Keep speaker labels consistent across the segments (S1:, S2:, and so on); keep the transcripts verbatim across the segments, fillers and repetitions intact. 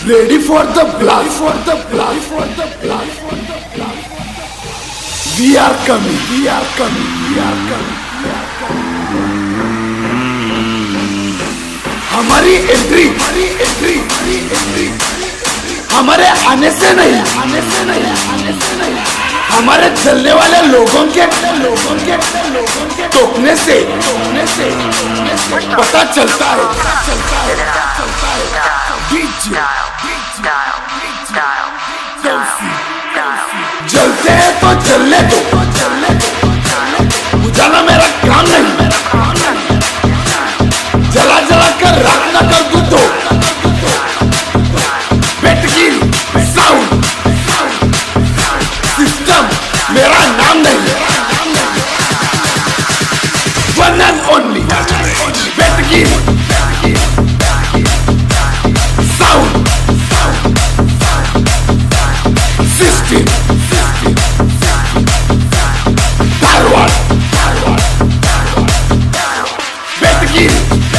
S1: Ready for the blast, for the blast, for the blast, for the blast. We are coming, we are coming, we are coming, we are coming. हमारी entry, हमारी entry, हमारी entry हमारे आने से नहीं, आने से नहीं, आने से नहीं, हमारे चलने वाले लोगों के, लोगों के, लोगों के टोकने से, टोकने से, पता चलता है, चलता है, चलता है। डीजे, जलते हैं तो जलने दो, जलने दो, बुझाना मेरा काम नहीं, जला जला कर राख ना कर दूं तो बेटगिल साउंड सिस्टम मेरा नाम नहीं, वन एंड ओनली बेटगिल साउंड सिस्टम धारवाड़ बेटगिल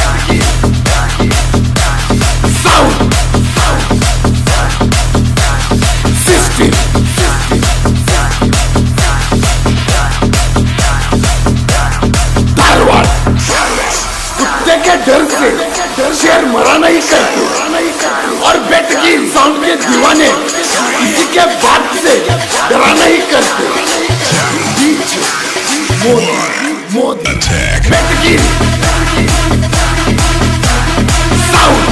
S1: साउंड सिस्टम धारवाड़। कुत्ते के डर से शेर मरा नहीं करते और बेटगिल साउंड के दीवाने किसी के बात से डरा नहीं करते। मोदी मोदी बेटगिल साउंड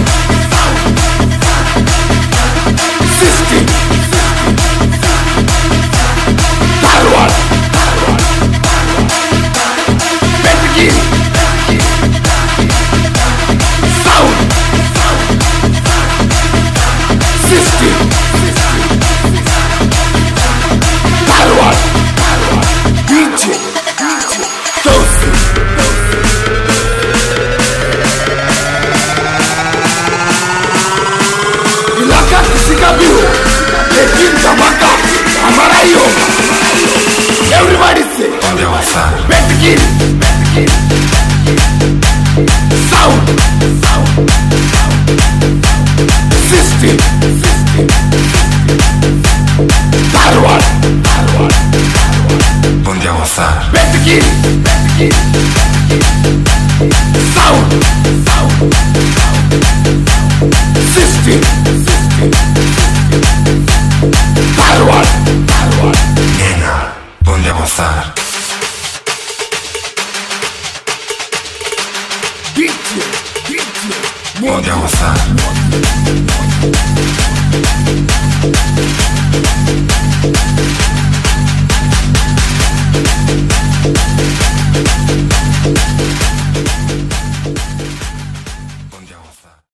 S1: सिस्टम धारवाड़ बेटगिल साउंड सिस्टम